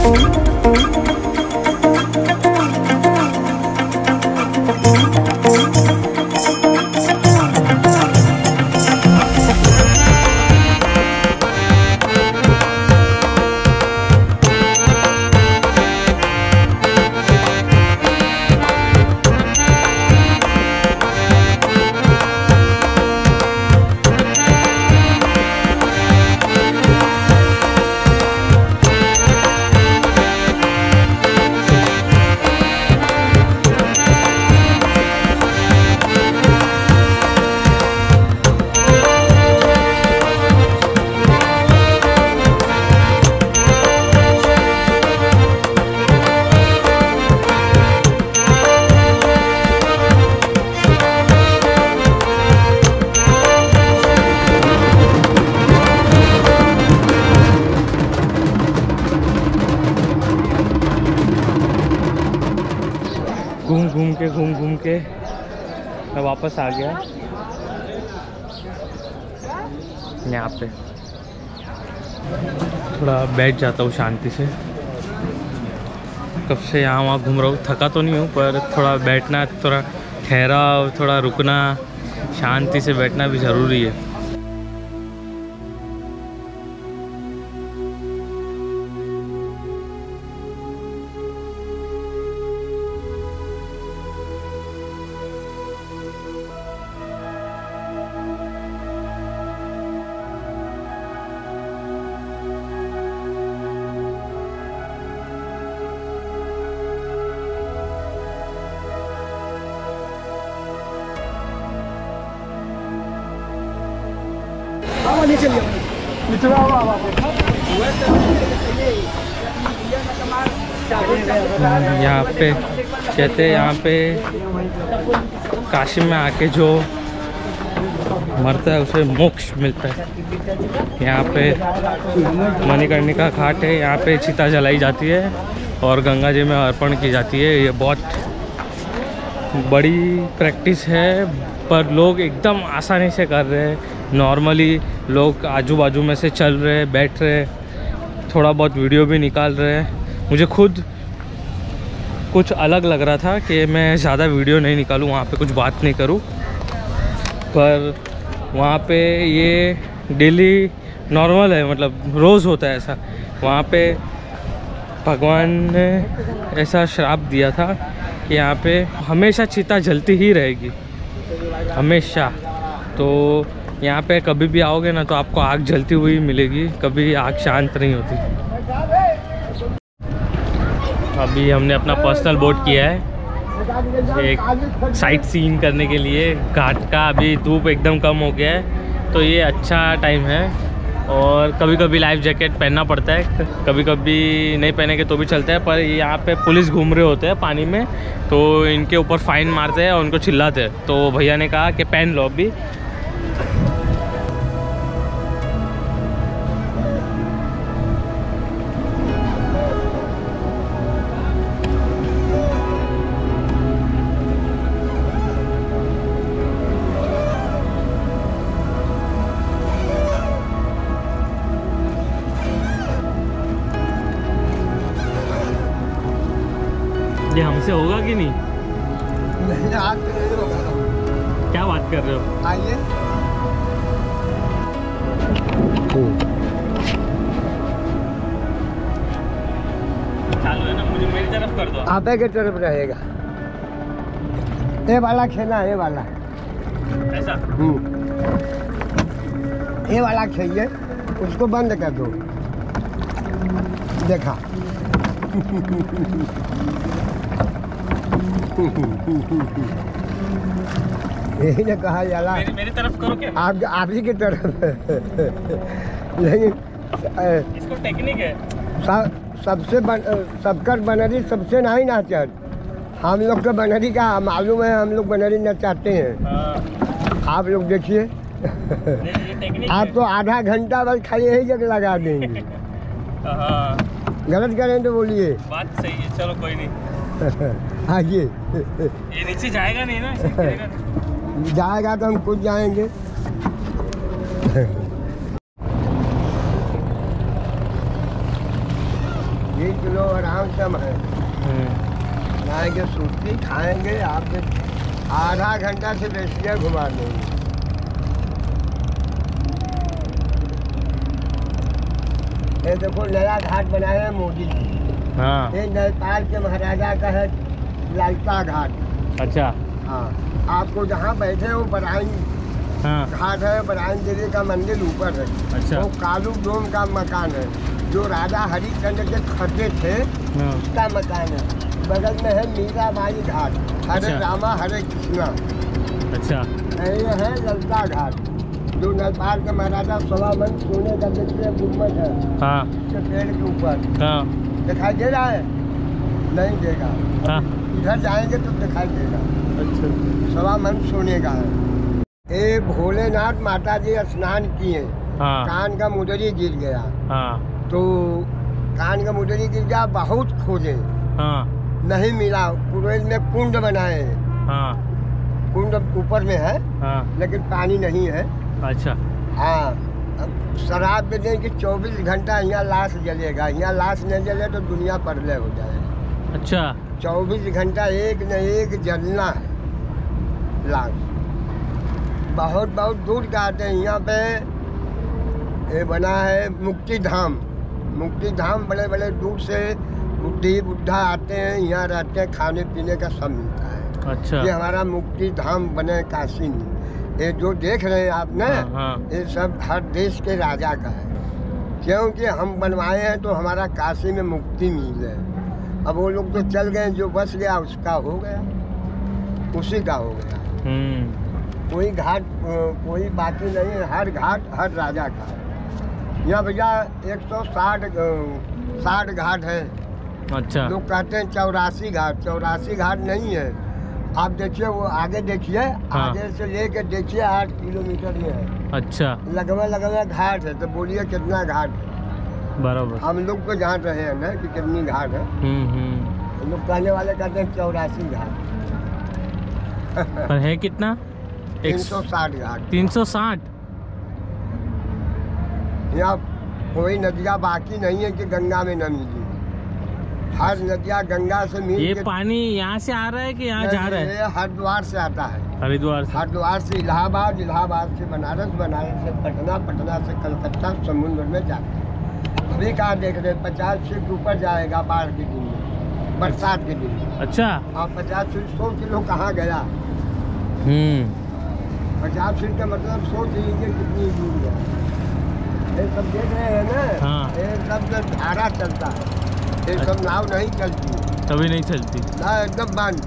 घूम घूम के मैं वापस आ गया यहाँ पे। थोड़ा बैठ जाता हूँ शांति से। कब से यहाँ वहाँ घूम रहा हूँ, थका तो नहीं हूँ पर थोड़ा बैठना, थोड़ा ठहराव, थोड़ा रुकना, शांति से बैठना भी ज़रूरी है। यहाँ पे कहते हैं, यहाँ पे काशी में आके जो मरता है उसे मोक्ष मिलता है। यहाँ पे मणिकर्णिका घाट है, यहाँ पे चिता जलाई जाती है और गंगा जी में अर्पण की जाती है। ये बहुत बड़ी प्रैक्टिस है पर लोग एकदम आसानी से कर रहे हैं। नॉर्मली लोग आजू बाजू में से चल रहे, बैठ रहे, थोड़ा बहुत वीडियो भी निकाल रहे हैं। मुझे खुद कुछ अलग लग रहा था कि मैं ज़्यादा वीडियो नहीं निकालूं, वहाँ पे कुछ बात नहीं करूं, पर वहाँ पे ये डेली नॉर्मल है, मतलब रोज़ होता है ऐसा। वहाँ पे भगवान ने ऐसा श्राप दिया था कि यहाँ पे हमेशा चिता जलती ही रहेगी, हमेशा। तो यहाँ पे कभी भी आओगे ना तो आपको आग जलती हुई मिलेगी, कभी आग शांत नहीं होती। अभी हमने अपना पर्सनल बोट किया है एक साइट सीइंग करने के लिए घाट का। अभी धूप एकदम कम हो गया है तो ये अच्छा टाइम है। और कभी कभी लाइफ जैकेट पहनना पड़ता है, कभी कभी नहीं पहनेंगे तो भी चलता है। पर यहाँ पे पुलिस घूम रहे होते हैं पानी में तो इनके ऊपर फाइन मारते हैं और उनको चिल्लाते हैं। तो भैया ने कहा कि पहन लो अभी। ये हमसे होगा कि नहीं? क्या बात कर रहे हो? आइए। चालू है ना, मुझे मेरी तरफ कर दो। आप के तरफ रहेगा। ये वाला खेलना, ये वाला ऐसा। ये वाला खेलिए, उसको बंद कर दो। देखा यही ने कहा जाला। मेरी तरफ करो क्या? आप ही की तरफ। लेकिन इसको टेक्निक है। सबसे सबकर बनरी सबसे नहीं नाचत। हम लोग तो बनरी का मालूम है, हम लोग बनरी नचाते हैं। आप लोग देखिए आप तो आधा घंटा बस खाली यही जगह लगा देंगे। गलत करें तो बोलिए। बात सही है, चलो कोई नहीं। आइए। ये नीचे जाएगा नहीं ना? जाएगा तो हम खुद जाएंगे। 20 किलो आराम से हम हैं। बनाएंगे सूती, खाएंगे, आपके आधा घंटा से बेसिए घुमा देंगे। ये देखो नया घाट बनाया है मोदी जी। हाँ। ये नेपाल के महाराजा का है लालता घाट। अच्छा। हाँ, आपको जहाँ बैठे हो बराइन घाट है, बराइन देवी का मंदिर ऊपर है। अच्छा। वो कालू डोम का मकान है, जो राजा हरिश्चंद्र के खड्डे थे उसका मकान है। बगल में है मीराबाई घाट, हरे रामा हरे कृष्णा। अच्छा। ये है ललता घाट, जो नेपाल के महाराजा सवामन सोने का देखिए गुम्बद है। हाँ। उसके पेड़ के ऊपर। हाँ। दिखाई दे रहा है? नहीं देगा। हाँ। इधर जाएंगे तो दिखाई देगा। अच्छा। सवामन सोने का है। ये भोलेनाथ माता जी स्नान किए। हाँ। कान का मुदरी गिर गया। हाँ। तो कान का मुदरी गिर गया, बहुत खोजे। हाँ। नहीं मिला। कुरेल में कुंड बनाए। हाँ। कुंड ऊपर में है। हाँ। लेकिन पानी नहीं है। अच्छा। हाँ। अब शराब दे दें कि 24 घंटा यहाँ लाश जलेगा। यहाँ लाश नहीं जले तो दुनिया परले हो जाएगा। अच्छा। 24 घंटा एक न एक जलना है लाश। बहुत बहुत दूर का आते हैं यहाँ पे। ये बना है मुक्ति धाम। मुक्ति धाम बड़े बड़े दूर से बुढ़ी बुढ़ा आते हैं, यहाँ रहते हैं, खाने पीने का सब मिलता है। अच्छा। ये हमारा मुक्ति धाम बने काशी में। ये जो देख रहे हैं आपने, हाँ। ये सब हर देश के राजा का है, क्योंकि हम बनवाए हैं तो हमारा काशी में मुक्ति मिले। अब वो लोग तो चल गए, जो बच गया उसका हो गया, उसी का हो गया। कोई घाट कोई बाकी नहीं है, हर घाट हर राजा का है। यहाँ भैया 160 घाट है। अच्छा। लोग कहते हैं 84 घाट। 84 घाट नहीं है। आप देखिए वो आगे देखिए। हाँ। आगे से लेके देखिए 8 किलोमीटर में है। अच्छा। लगभग घाट है। तो बोलिए कितना घाट है? बराबर। हम लोग को जान रहे हैं ना कि कितनी घाट है। हम लोग कहने वाले कहते हैं 84 घाट। पर है कितना? 360 घाट। 360। यहाँ कोई नदियाँ बाकी नहीं है कि गंगा में न मिली। हर नदियाँ गंगा से मिल। ये पानी यहाँ से आ रहा है कि यहाँ जा रहा है? ये हरिद्वार से आता है। हरिद्वार से इलाहाबाद, इलाहाबाद से बनारस, बनारस से पटना, पटना से कलकत्ता, समुद्र में जाता है। अभी कहाँ देख रहे हैं? 50 फीट ऊपर जाएगा बाढ़ के दिन में, बरसात के दिन में। अच्छा। आप 50 फीट 100 किलो कहाँ गया? 50 फीट का मतलब सोच लीजिए कितनी दूर है। ये सब देख रहे हैं ना। हाँ। ये सब धारा चलता है, ये सब नाव नहीं चलती। कभी नहीं चलती ना, एकदम बंद।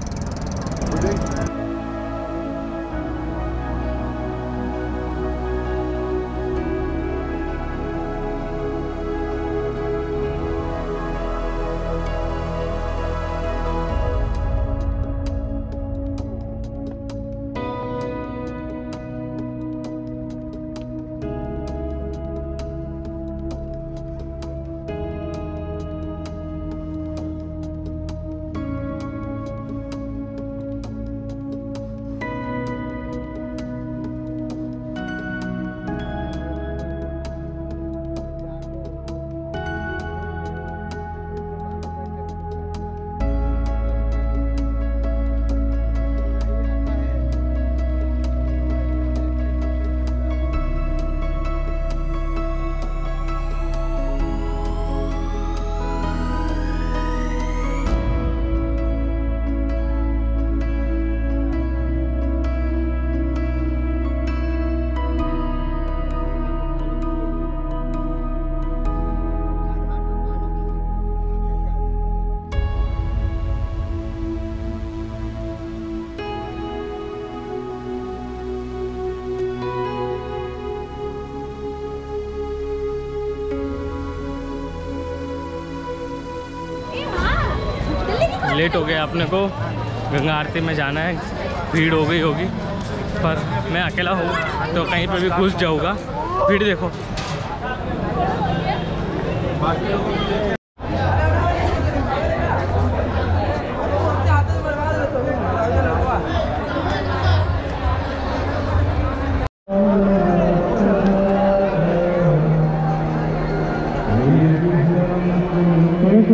लेट हो गया अपने को, गंगा आरती में जाना है, भीड़ हो गई होगी, पर मैं अकेला हूँ तो कहीं पे भी घुस जाऊँगा। भीड़ देखो।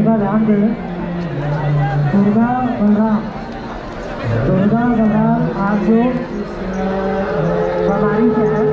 का ध्यान दें। दुर्गा बलराम आप जो सवारी से है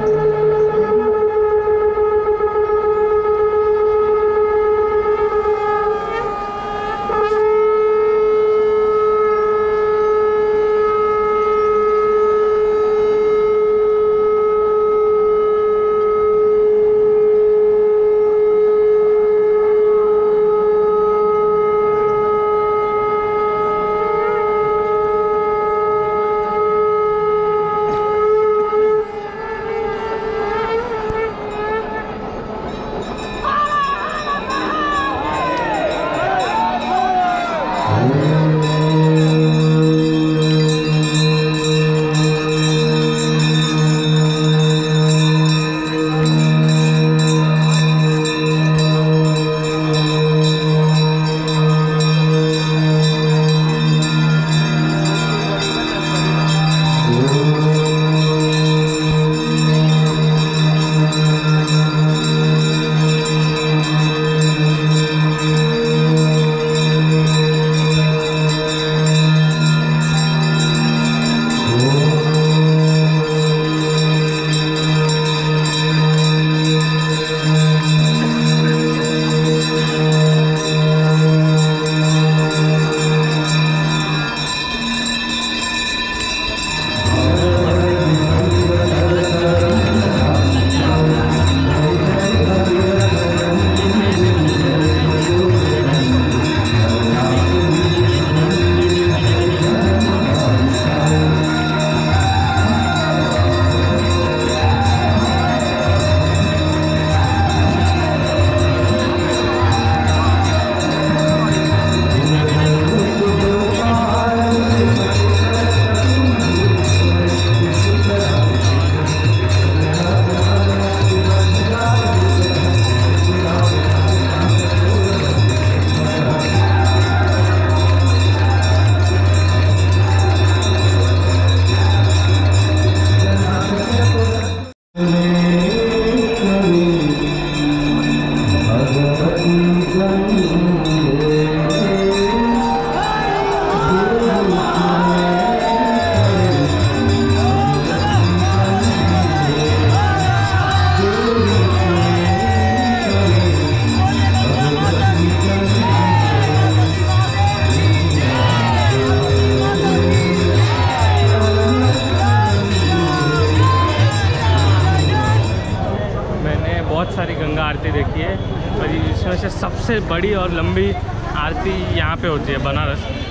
बहुत सारी गंगा आरती देखी है और इसमें से सबसे बड़ी और लंबी आरती यहाँ पे होती है बनारस।